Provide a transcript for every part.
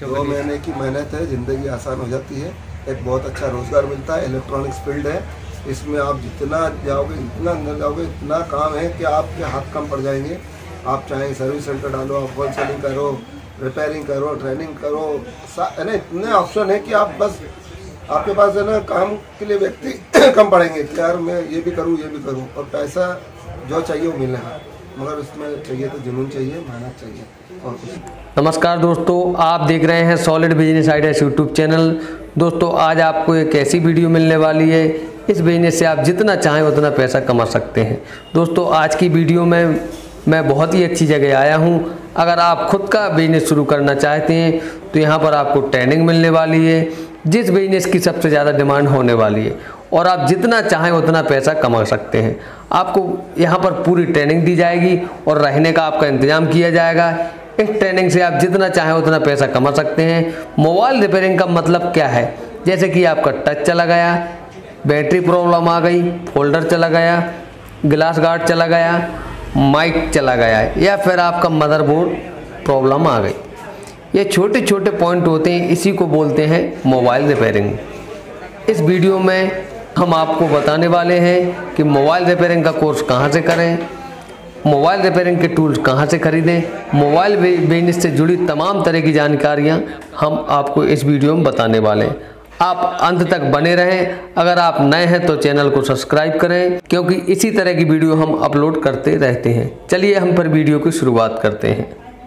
2 महीने की मेहनत है, ज़िंदगी आसान हो जाती है। एक बहुत अच्छा रोज़गार मिलता है। इलेक्ट्रॉनिक्स फील्ड है, इसमें आप जितना जाओगे, इतना अंदर जाओगे, इतना काम है कि आपके हाथ कम पड़ जाएंगे। आप चाहें सर्विस सेंटर डालो, आप होलसेलिंग करो, रिपेयरिंग करो, ट्रेनिंग करो, है ना, इतने ऑप्शन है कि आप बस आपके पास है ना काम के लिए व्यक्ति कम पड़ेंगे कि यार मैं ये भी करूँ, ये भी करूँ, और पैसा जो चाहिए वो मिलेगा, मगर उसमें चाहिए तो जुनून चाहिए, मेहनत चाहिए और कुछ। नमस्कार दोस्तों, आप देख रहे हैं solid business ideas YouTube channel. दोस्तों आज आपको एक ऐसी वीडियो मिलने वाली है, इस बिजनेस से आप जितना चाहें उतना पैसा कमा सकते हैं। दोस्तों आज की वीडियो में मैं बहुत ही अच्छी जगह आया हूं। अगर आप खुद का बिजनेस शुरू करना चाहते हैं तो यहां पर आपको ट्रेनिंग मिलने वाली है, जिस बिजनेस की सबसे ज़्यादा डिमांड होने वाली है, और आप जितना चाहें उतना पैसा कमा सकते हैं। आपको यहाँ पर पूरी ट्रेनिंग दी जाएगी और रहने का आपका इंतजाम किया जाएगा। इस ट्रेनिंग से आप जितना चाहें उतना पैसा कमा सकते हैं। मोबाइल रिपेयरिंग का मतलब क्या है, जैसे कि आपका टच चला गया, बैटरी प्रॉब्लम आ गई, फोल्डर चला गया, ग्लास गार्ड चला गया, माइक चला गया, या फिर आपका मदरबोर्ड प्रॉब्लम आ गई, ये छोटे छोटे पॉइंट होते हैं, इसी को बोलते हैं मोबाइल रिपेयरिंग। इस वीडियो में हम आपको बताने वाले हैं कि मोबाइल रिपेयरिंग का कोर्स कहाँ से करें, मोबाइल रिपेयरिंग के टूल्स कहाँ से खरीदें, मोबाइल बिजनेस से जुड़ी तमाम तरह की जानकारियाँ हम आपको इस वीडियो में बताने वाले हैं। आप अंत तक बने रहें। अगर आप नए हैं तो चैनल को सब्सक्राइब करें, क्योंकि इसी तरह की वीडियो हम अपलोड करते रहते हैं। चलिए हम पर वीडियो की शुरुआत करते हैं।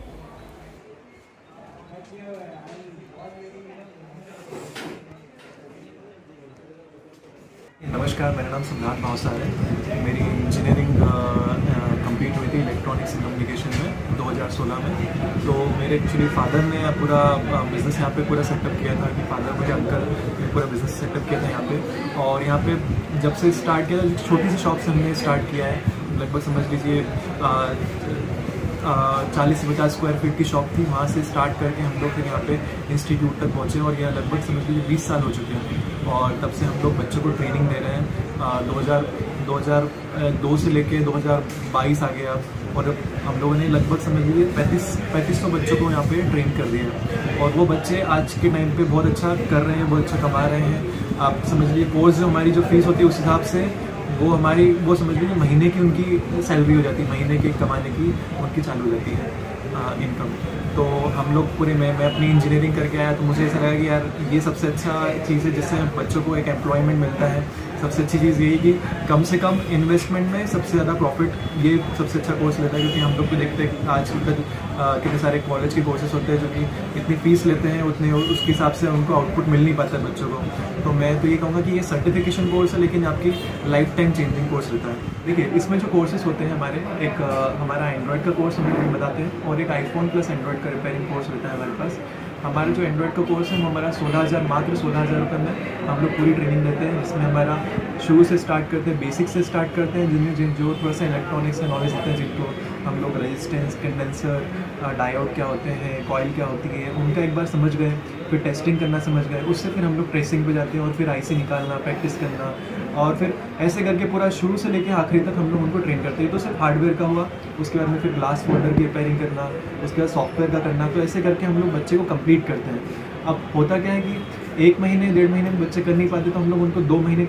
नमस्कार, मेरा नाम सिद्धार्थ भावसार है। मेरी इंजीनियरिंग कंप्लीट हुई थी इलेक्ट्रॉनिक्स एंड कम्युनिकेशन में 2016 में। तो मेरे एक्चुअली फादर ने पूरा बिज़नेस यहाँ पे पूरा सेटअप किया था कि फादर मुझे अंकल ने पूरा बिज़नेस सेटअप किया था यहाँ पे। और यहाँ पे जब से स्टार्ट किया, छोटी सी शॉप से हमने स्टार्ट किया है। लगभग समझ लीजिए 40 से 50 स्क्वायर फीट की शॉप थी। वहाँ से स्टार्ट करके हम लोग फिर यहाँ पे इंस्टीट्यूट तक पहुँचे, और यहाँ लगभग समझ लीजिए 20 साल हो चुके हैं। और तब से हम लोग बच्चों को ट्रेनिंग दे रहे हैं। 2002 से लेके 2022 आ गया, और हम लोगों ने लगभग समझ लीजिए 3500 बच्चों को यहाँ पे ट्रेन कर दिया है। और वो बच्चे आज के टाइम पे बहुत अच्छा कर रहे हैं, बहुत अच्छा कमा रहे हैं। आप समझ लीजिए कोर्स जो हमारी जो फीस होती है उस हिसाब से वो समझ लीजिए महीने की उनकी सैलरी हो जाती है, महीने की कमाने की उनकी चालू हो जाती है इनकम। तो हम लोग पूरे मैं अपनी इंजीनियरिंग करके आया, तो मुझे ऐसा लगा कि यार ये सबसे अच्छा चीज़ है जिससे बच्चों को एक एम्प्लॉयमेंट मिलता है। सबसे अच्छी चीज़ यही कि कम से कम इन्वेस्टमेंट में सबसे ज़्यादा प्रॉफिट, ये सबसे अच्छा कोर्स लेता है। क्योंकि हम लोग को देखते हैं आज कल कितने सारे कॉलेज के कोर्सेज होते हैं जो कि इतनी फीस लेते हैं, उतने उसके हिसाब से उनको आउटपुट मिल नहीं पाता है बच्चों को। तो मैं तो ये कहूँगा कि ये सर्टिफिकेशन कोर्स है, लेकिन आपकी लाइफ टाइम चेंजिंग कोर्स रहता है। देखिए इसमें जो कोर्सेज होते हैं हमारे, एक हमारा एंड्रॉयड का कोर्स हम लोग बताते हैं, और एक आईफोन प्लस एंड्रॉयड का रिपेयरिंग कोर्स रहता है हमारे पास। हमारा जो एंड्रॉयड का कोर्स है वो हमारा मात्र 16,000 रुपये में हम लोग पूरी ट्रेनिंग देते हैं। जिसमें हमारा शुरू से स्टार्ट करते हैं, बेसिक से स्टार्ट करते हैं, जो थोड़ा सा इलेक्ट्रॉनिक्स का नॉलेज होता है, जिनको हम लोग रेजिस्टेंस, कंडेंसर, डायोड क्या होते हैं, कॉइल क्या होती है, उनका एक बार समझ गए, फिर टेस्टिंग करना समझ गए, उससे फिर हम लोग ट्रेसिंग पे जाते हैं, और फिर आईसी निकालना, प्रैक्टिस करना, और फिर ऐसे करके पूरा शुरू से लेकर आखिरी तक हम लोग उनको ट्रेन करते हैं। तो सिर्फ हार्डवेयर का हुआ, उसके बाद में फिर ग्लास फोल्डर की रिपेयरिंग करना, उसके बाद सॉफ्टवेयर का करना। तो ऐसे करके हम लोग बच्चे को कंप्लीट करते हैं। अब होता क्या है कि 1 महीने 1.5 महीने में बच्चे कर नहीं पाते, तो हम लोग उनको 2 महीने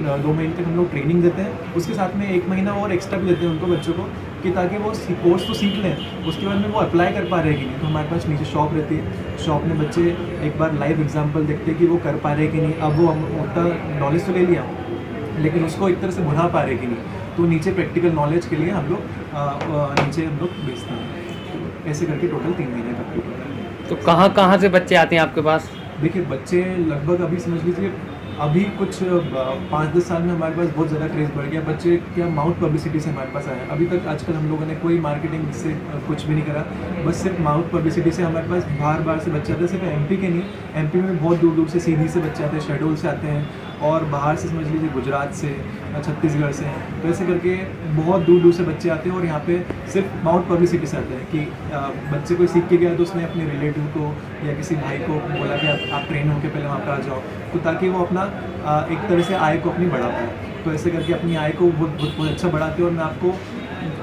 तक हम लोग ट्रेनिंग देते हैं। उसके साथ में 1 महीना और एक्स्ट्रा भी देते हैं उनको, बच्चों को, कि ताकि वो कोर्स तो सीख लें, उसके बाद में वो अप्लाई कर पा रहे हैं कि नहीं। तो हमारे पास नीचे शॉप रहती है, शॉप में बच्चे एक बार लाइव एग्जाम्पल देखते हैं कि वो कर पा रहे हैं कि नहीं। अब वो हम उतना नॉलेज तो ले लिया, लेकिन उसको एक तरह से बढ़ा पा रहे कि नहीं। तो नीचे प्रैक्टिकल नॉलेज के लिए हम लोग नीचे हम लोग भेजते हैं। ऐसे करके टोटल 3 महीने कंप्लीट होता है। तो कहाँ से बच्चे आते हैं आपके पास? देखिए बच्चे लगभग अभी समझ लीजिए अभी कुछ 5-10 साल में हमारे पास बहुत ज़्यादा क्रेज़ बढ़ गया। बच्चे क्या माउथ पब्लिसिटी से हमारे पास आए। अभी तक आजकल हम लोगों ने कोई मार्केटिंग से कुछ भी नहीं करा, बस सिर्फ माउथ पब्लिसिटी से हमारे पास बाहर से बच्चे आते हैं। सिर्फ एमपी के नहीं, एमपी में बहुत दूर दूर से सीधी से बच्चे आते हैं, शेड्यूल से आते हैं, और बाहर से समझ लीजिए गुजरात से, छत्तीसगढ़ से। तो ऐसे करके बहुत दूर दूर से बच्चे आते हैं, और यहाँ पे सिर्फ माउथ पब्लिसिटी से आते हैं कि बच्चे कोई सीख के गया तो उसने अपने रिलेटिव को या किसी भाई को बोला कि आप ट्रेन होकर पहले वहाँ पर आ जाओ, तो ताकि वो अपना एक तरह से आय को अपनी बढ़ा पाए। तो ऐसे करके अपनी आय को बहुत अच्छा बढ़ाते हैं। और मैं आपको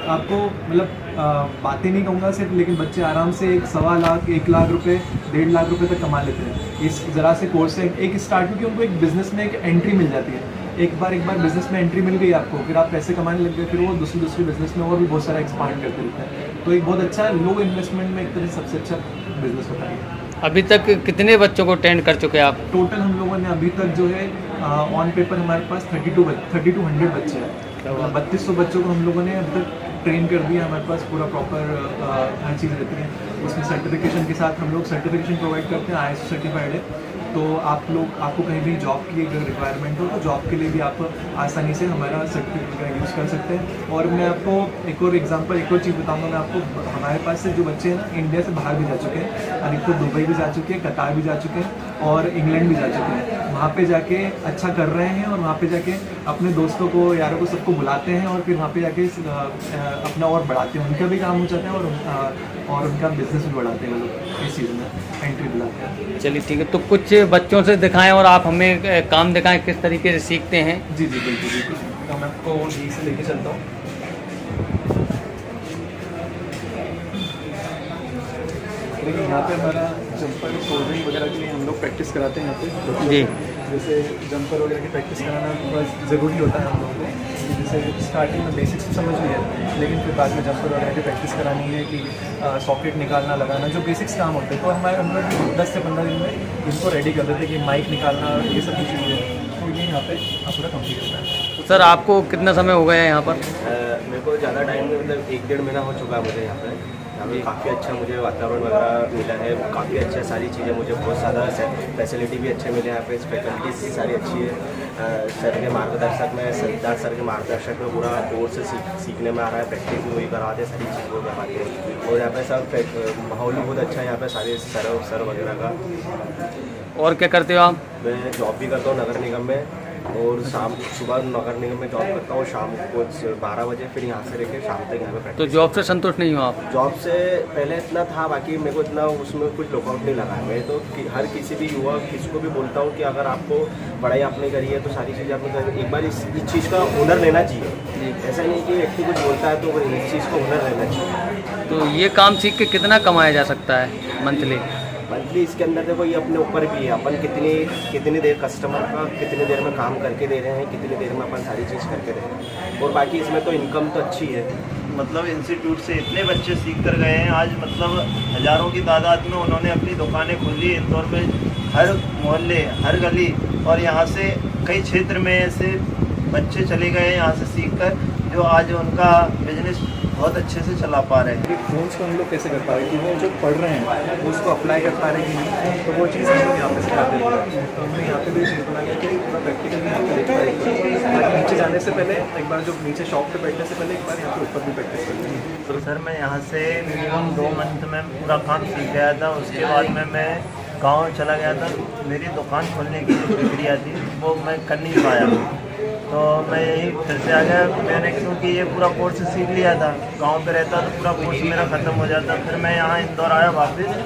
आपको मतलब बातें नहीं कहूँगा सिर्फ, लेकिन बच्चे आराम से 1.25 लाख 1 लाख रुपए 1.5 लाख रुपए तक कमा लेते हैं इस ज़रा से कोर्स से। एक स्टार्ट में कि उनको एक बिज़नेस में एक एंट्री मिल जाती है, एक बार बिज़नेस में एंट्री मिल गई आपको, फिर आप पैसे कमाने लग गए, फिर वो दूसरी बिज़नेस में और भी बहुत सारा एक्सपांड करते रहते हैं। तो एक बहुत अच्छा लो इन्वेस्टमेंट में एक तरह से सबसे अच्छा बिज़नेस होता है। अभी तक कितने बच्चों को ट्रेंड कर चुके हैं आप? टोटल हम लोगों ने अभी तक जो है ऑन पेपर हमारे पास 3200 बच्चे हैं, 3200 बच्चों को हम लोगों ने अब तक ट्रेन कर दिया। हमारे पास पूरा प्रॉपर हर चीज़ रहती है, उसमें सर्टिफिकेशन के साथ हम लोग सर्टिफिकेशन प्रोवाइड करते हैं, ISO सर्टिफाइड है। तो आपको कहीं भी जॉब की अगर रिक्वायरमेंट हो तो जॉब के लिए भी आप आसानी से हमारा सर्टिफिकेट का यूज़ कर सकते हैं। और मैं आपको एक और एग्जांपल, एक और चीज़ बताऊंगा मैं आपको। हमारे पास से जो बच्चे हैं ना, इंडिया से बाहर भी जा चुके हैं, अधिकतर दुबई भी जा चुके हैं, कतार भी जा चुके हैं और इंग्लैंड भी जा चुके हैं। वहाँ पे जाके अच्छा कर रहे हैं और वहाँ पे जाके अपने दोस्तों को, यारों को, सबको बुलाते हैं और फिर वहाँ पे जाके अपना और बढ़ाते हैं, उनका भी काम हो जाता है और उनका बिजनेस भी बढ़ाते हैं वो लोग, इस चीज़ में एंट्री दिलाते हैं। चलिए ठीक है, तो कुछ बच्चों से दिखाएं और आप हमें काम दिखाएं किस तरीके से सीखते हैं। जी बिल्कुल। तो मैं आपको यहीं से लेके चलता हूँ। लेकिन यहाँ पे हमारा जंपर सोल्डरिंग वगैरह के लिए हम लोग प्रैक्टिस कराते हैं यहाँ पे जी। जैसे जंपर वगैरह की प्रैक्टिस कराना बहुत ज़रूरी होता है हम लोगों को। जैसे स्टार्टिंग में बेसिक्स समझ लिया, लेकिन फिर बाद में जंपर वगैरह की प्रैक्टिस करानी है कि सॉकेट निकालना, लगाना, जो बेसिक्स काम होते हैं। तो हमारे हम लोग 10 से 15 दिन में इनको रेडी कर देते हैं कि माइक निकालना, ये सब कुछ चीज़ें। तो ये यहाँ पे पूरा कंप्लीट होता है। तो सर आपको कितना समय हो गया है यहाँ पर? मेरे को ज़्यादा टाइम में, मतलब 1-1.5 महीना हो चुका है मुझे यहाँ पे काफ़ी अच्छा मुझे वातावरण वगैरह मिला है, काफ़ी अच्छा सारी चीज़ें, मुझे बहुत ज़्यादा फैसिलिटी भी अच्छे मिले यहाँ पे, फैकल्टीज सारी अच्छी है। सर के मार्गदर्शक में, सिद्धार्थ सर के मार्गदर्शक में पूरा जोर से सीखने में आ रहा है, प्रैक्टिस भी वही कराते हैं, सारी चीज़ हो पाती है। और यहाँ पे सब माहौल भी बहुत अच्छा है यहाँ पे, सारे सर वगैरह का। और क्या करते हो आप? मैं जॉब भी करता हूँ नगर निगम में, और सुबह नगर निगम में जॉब करता हूँ, शाम को 12 बजे, फिर यहाँ से लेकर शाम तक यहाँ पे प्रैक्टिस। तो जॉब से संतुष्ट नहीं हो आप? जॉब से पहले इतना था, बाकी मेरे को इतना उसमें कुछ लुकआउट नहीं लगा है। मैं तो हर किसी भी युवा किसको भी बोलता हूँ कि अगर आपको पढ़ाई आपने करी है तो सारी चीज़ें आपने एक बार इस चीज़ का हुनर लेना चाहिए। ऐसा नहीं कि व्यक्ति कुछ बोलता है तो इस चीज़ को हुनर लेना चाहिए। तो ये काम सीख के कितना कमाया जा सकता है मंथली? इसके अंदर देखो, ये अपने ऊपर भी है, अपन कितनी देर कस्टमर का कितनी देर में काम करके दे रहे हैं, कितनी देर में अपन सारी चीज़ करके दे रहे हैं। और बाकी इसमें तो इनकम तो अच्छी है। मतलब इंस्टीट्यूट से इतने बच्चे सीख कर गए हैं, आज मतलब हज़ारों की तादाद में उन्होंने अपनी दुकानें खोली इंदौर में, हर मोहल्ले, हर गली, और यहाँ से कई क्षेत्र में ऐसे बच्चे चले गए हैं यहाँ से सीख कर, जो आज उनका बिजनेस बहुत अच्छे से चला पा रहे हैं। फ़ोन्स को हम लोग कैसे कर पा रहे हैं कि वो जो पढ़ रहे हैं वो उसको अप्लाई कर पा रहे हैं कि नहीं, तो वो चीज़ हम लोग यहाँ पे सिखाते हैं। तो हमने यहाँ पे भी चीज़ बनाया कि पूरा प्रैक्टिकल भी यहाँ पे देख पाएंगे। नीचे जाने से पहले एक बार, जो नीचे शॉप पे बैठने से पहले एक बार यहाँ पे ऊपर भी प्रैक्टिस करते हैं। तो सर मैं यहाँ से मिनिमम 2 मंथ में पूरा काम सीख गया था। उसके बाद में मैं गाँव चला गया था, मेरी दुकान खोलने की जो प्रक्रिया थी वो मैं कर नहीं पाया, तो मैं यही फिर से आ गया मैंने, क्योंकि ये पूरा कोर्स सीख लिया था। गांव पे रहता तो पूरा कोर्स मेरा ख़त्म हो जाता। फिर मैं यहाँ इंदौर आया वापस,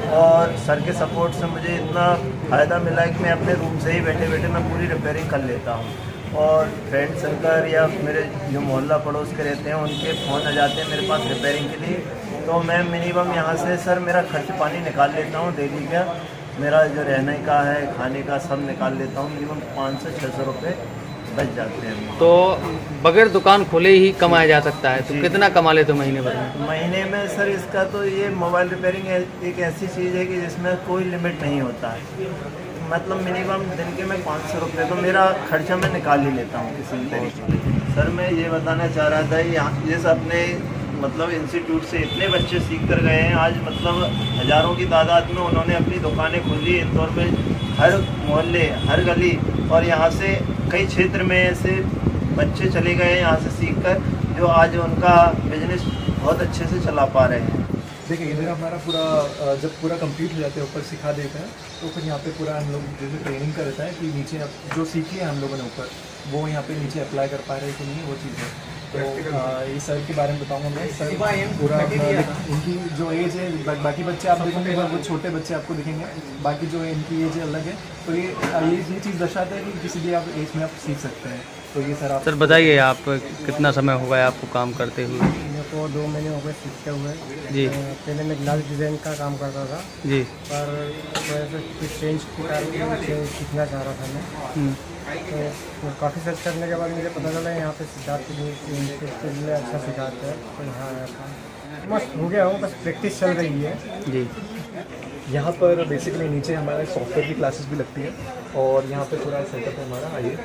और सर के सपोर्ट से मुझे इतना फ़ायदा मिला कि मैं अपने रूम से ही बैठे बैठे मैं पूरी रिपेयरिंग कर लेता हूँ। और फ्रेंड सर्कल या मेरे जो मोहल्ला पड़ोस के रहते हैं उनके फ़ोन आ जाते हैं मेरे पास रिपेयरिंग के लिए, तो मैं मिनिमम यहाँ से सर मेरा खर्च पानी निकाल लेता हूँ डेली का। मेरा जो रहने का है, खाने का, सब निकाल लेता हूँ। मिनिमम 500 से 600 रुपये बच जाते हैं। तो बगैर दुकान खोले ही कमाया जा सकता है, तो कितना कमा लेते हो महीने भर में? महीने में सर इसका तो ये मोबाइल रिपेयरिंग एक ऐसी चीज़ है कि जिसमें कोई लिमिट नहीं होता है। मतलब मिनिमम दिन के मैं 500 रुपये तो मेरा खर्चा मैं निकाल ही लेता हूँ किसी भी तरीके से। सर मैं ये बताना चाह रहा था, जैसे अपने मतलब इंस्टीट्यूट से इतने बच्चे सीख कर गए हैं, आज मतलब हज़ारों की तादाद में उन्होंने अपनी दुकानें खोली इंदौर में, हर मोहल्ले, हर गली, और यहाँ से कई क्षेत्र में ऐसे बच्चे चले गए हैं यहाँ से सीख कर, जो आज उनका बिजनेस बहुत अच्छे से चला पा रहे हैं। देखिए इधर हमारा पूरा जब पूरा कंप्लीट हो जाते हैं, ऊपर सिखा देते हैं, तो फिर यहाँ पे पूरा हम लोग जैसे ट्रेनिंग का रहता है कि नीचे अब जो सीखी है हम लोगों ने ऊपर, वो यहाँ पे नीचे अप्लाई कर पा रहे हैं कि नहीं, वो चीज़ है। तो ये सर के बारे में बताऊँगा मैं। सर पूरा इनकी जो एज है, बाकी बच्चे आप देखेंगे वो छोटे बच्चे आपको दिखेंगे, बाकी जो है इनकी एज अलग है। तो ये चीज़ दर्शाता है कि किसी भी आप एज में आप सीख सकते हैं। तो ये सर आप बताइए, आप कितना समय हो गया आपको काम करते हुए? को 2 महीने हो गए सीखते हुए जी। पहले मैं ग्लास डिज़ाइन का काम करता था जी। पर वैसे कुछ चेंज के कारण सीखना चाह रहा था मैं। तो काफ़ी सर्च करने के बाद मुझे पता चला यहाँ पे सिद्धार्थ के लिए अच्छा सिखाते हैं, तो यहाँ आया था। मस्त हो गया हो, बस प्रैक्टिस चल रही है जी। यहाँ पर बेसिकली नीचे हमारे सॉफ्टवेयर की क्लासेस भी लगती है और यहाँ पे पूरा सेटअप है हमारा। आइए,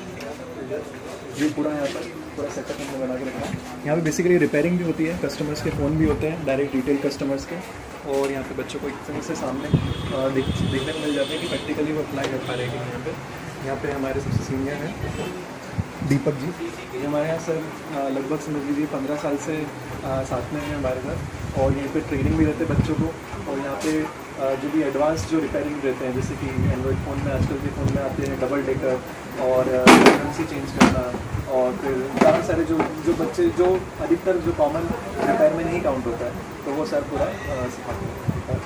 ये पूरा यहाँ पर पूरा सेटअप हमने बना के रखा है। यहाँ पे बेसिकली रिपेयरिंग भी होती है, कस्टमर्स के फ़ोन भी होते हैं, डायरेक्ट रिटेल कस्टमर्स के, और यहाँ पे बच्चों को एक तरह से सामने देखने को मिल जाता है कि प्रैक्टिकली वो अप्लाई कर पा रहे हैं। यहाँ पे हमारे सबसे सीनियर हैं दीपक जी, ये हमारे यहाँ सर लगभग समझ लीजिए 15 साल से साथ में हैं हमारे साथ, और यहीं पे ट्रेनिंग भी रहते हैं बच्चों को। और यहाँ पे जो भी एडवांस जो रिपेयरिंग रहते हैं, जैसे कि एंड्रॉयड फ़ोन में आजकल के फ़ोन में आते हैं डबल डेकर और फ्रीक्वेंसी चेंज करना, और फिर काफ़ी सारे जो बच्चे जो अधिकतर जो कॉमन रिपेयर में नहीं काउंट होता है, तो वो सर पूरा सिखाते हैं।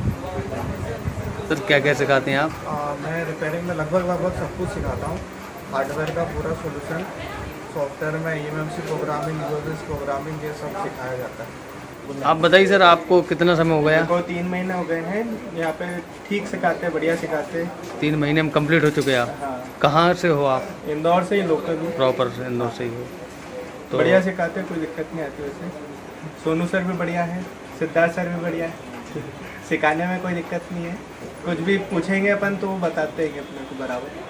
सर क्या क्या सिखाते हैं आप? मैं रिपेयरिंग में लगभग सब कुछ सिखाता हूँ। हार्डवेयर का पूरा सोल्यूशन, सॉफ्टवेयर में EMMC प्रोग्रामिंग, यूजर्स प्रोग्रामिंग, ये सब सिखाया जाता है। आप बताइए सर, आपको कितना समय हो गया? को 3 महीने हो गए हैं यहाँ पे। ठीक सिखाते हैं, बढ़िया सिखाते हैं। 3 महीने में कंप्लीट हो चुके हैं आप? हाँ। कहाँ से हो आप? इंदौर से ही, लोकल ही। प्रॉपर से इंदौर से ही हो तो बढ़िया सिखाते हैं, कोई दिक्कत नहीं आती वैसे। सोनू सर भी बढ़िया है, सिद्धार्थ सर भी बढ़िया है, सिखाने में कोई दिक्कत नहीं है। कुछ भी पूछेंगे अपन तो वो बताते हैं अपने को बराबर।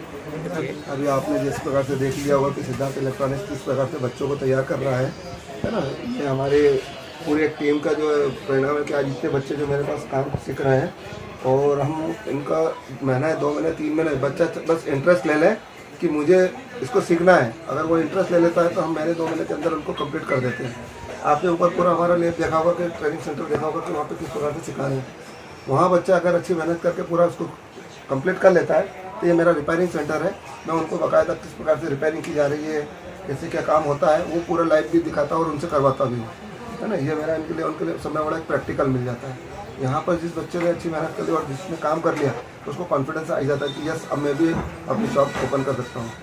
अभी आपने जिस प्रकार से देख लिया होगा कि सिद्धार्थ इलेक्ट्रॉनिक्स किस प्रकार से बच्चों को तैयार कर रहा है ना। ये हमारे पूरे एक टीम का जो परिणाम है कि आज इतने बच्चे जो मेरे पास काम सीख रहे हैं, और हम इनका महीना 2 महीने 3 महीने बच्चा बस इंटरेस्ट ले लें कि मुझे इसको सीखना है। अगर वो इंटरेस्ट ले लेता है तो हम महीने 2 महीने के अंदर उनको कंप्लीट कर देते हैं। आपने ऊपर पूरा हमारा लैब देखा होगा कि ट्रेनिंग सेंटर देखा होगा कि वहाँ पे किस प्रकार से सिखा रहे हैं। वहाँ बच्चा अगर अच्छी मेहनत करके पूरा उसको कंप्लीट कर लेता है, तो ये मेरा रिपेयरिंग सेंटर है। मैं उनको बाकायदा किस प्रकार से रिपेयरिंग की जा रही है, कैसे क्या काम होता है, वो पूरा लाइव भी दिखाता और उनसे करवाता भी हूँ, है ना। ये मेरा इनके लिए उनके लिए समय बड़ा एक प्रैक्टिकल मिल जाता है। यहाँ पर जिस बच्चे ने अच्छी मेहनत कर ली और जिसने काम कर लिया, तो उसको कॉन्फिडेंस आ जाता है कि यस, अब मैं भी अपनी शॉप ओपन कर सकता हूँ।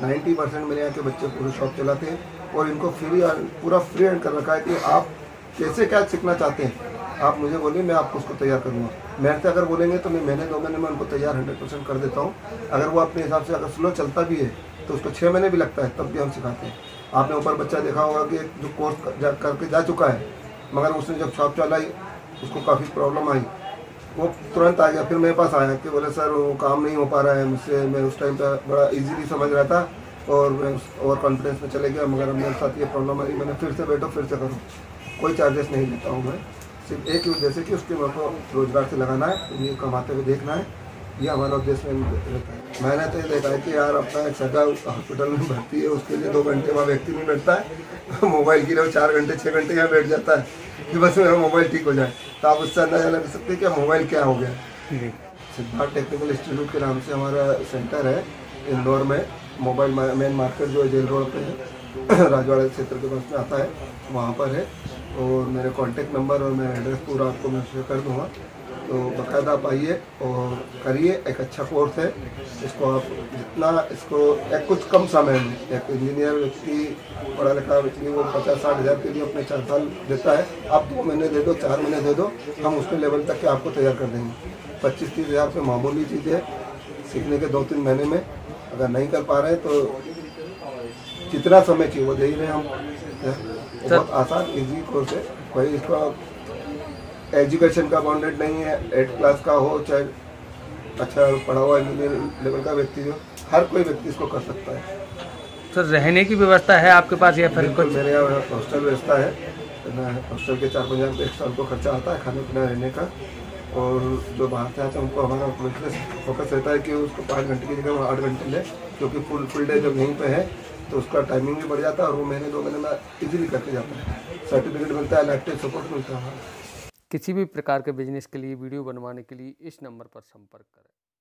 90% मेरे यहाँ के बच्चे पूरी शॉप चलाते हैं, और इनको पूरा फ्री हैंड कर रखा है कि आप कैसे क्या सीखना चाहते हैं, आप मुझे बोलिए, मैं आपको उसको तैयार करूँगा। मेरे से अगर बोलेंगे तो मैं महीने 2 महीने में उनको तैयार 100% कर देता हूँ। अगर वो अपने हिसाब से अगर स्लो चलता भी है तो उसको 6 महीने भी लगता है, तब भी हम सिखाते हैं। आपने ऊपर बच्चा देखा होगा कि जो कोर्स करके जा चुका है, मगर उसने जब शॉप चलाई उसको काफ़ी प्रॉब्लम आई, वो तुरंत आ गया, फिर मेरे पास आया कि बोले सर वो काम नहीं हो पा रहा है मुझसे। मैं उस टाइम पर बड़ा ईजीली समझ रहा था और मैं ओवर कॉन्फिडेंस में चले गया, मगर मेरे साथ ये प्रॉब्लम आई। मैंने फिर से बैठो, फिर से करूँ, कोई चार्जेस नहीं लेता हूँ मैं, सिर्फ एक ही उद्देश्य कि उसके मेरे को रोजगार से लगाना है, ये कमाते हुए देखना है, ये हमारा उद्देश्य रहता है। मैंने तो ये देखा है कि यार अपना एक सगा हॉस्पिटल में भर्ती है, उसके लिए 2 घंटे वहाँ व्यक्ति नहीं बैठता है, मोबाइल के लिए 4 घंटे 6 घंटे यहाँ बैठ जाता है कि बस मेरा मोबाइल ठीक हो जाए। तो आप उससे अंदाजा लगा सकते हैं कि मोबाइल क्या हो गया। सिद्धार्थ टेक्निकल इंस्टीट्यूट के नाम से हमारा सेंटर है इंदौर में। मोबाइल मेन मार्केट जो है जेल रोड पे है, राजवाड़ा क्षेत्र के पास में आता है, वहाँ पर है। और मेरे कॉन्टेक्ट नंबर और मेरा एड्रेस पूरा आपको मैं शेयर कर दूँगा, तो बाकायदा आप आइए और करिए। एक अच्छा कोर्स है, इसको आप जितना इसको एक कुछ कम समय में एक इंजीनियर व्यक्ति पढ़ा लिखा व्यक्ति वो 50-60 हज़ार के लिए अपने 4 साल देता है, आप 2 महीने दे दो, 4 महीने दे दो, हम उसके लेवल तक के आपको तैयार कर देंगे। 25-30 हज़ार से मामूली चीज़ है, सीखने के 2-3 महीने में। अगर नहीं कर पा रहे तो जितना समय चाहिए वो दे ही रहे हम। बहुत आसान इजी कोर्स है, कोई इसका एजुकेशन का बाउंडेड नहीं है। 8 क्लास का हो चाहे अच्छा पढ़ा हुआ इंजीनियर लेवल का व्यक्ति हो, हर कोई व्यक्ति इसको कर सकता है। सर रहने की व्यवस्था है आपके पास या फिर कुछ? मेरे यहाँ हॉस्टल व्यवस्था है, हॉस्टल के 4-5 हज़ार एक साल को खर्चा आता है खाने पीना रहने का। और जो बाहर से आते हैं उनको हमारा फोकस रहता है कि उसको 5 घंटे की जगह वो 8 घंटे ले, क्योंकि फुल डे जब यहीं पे है तो उसका टाइमिंग भी बढ़ जाता है और वो महीने 2 महीने में इजीली करके जाता है। सर्टिफिकेट मिलता है, लैपटॉप सपोर्ट मिलता है। किसी भी प्रकार के बिजनेस के लिए वीडियो बनवाने के लिए इस नंबर पर संपर्क करें।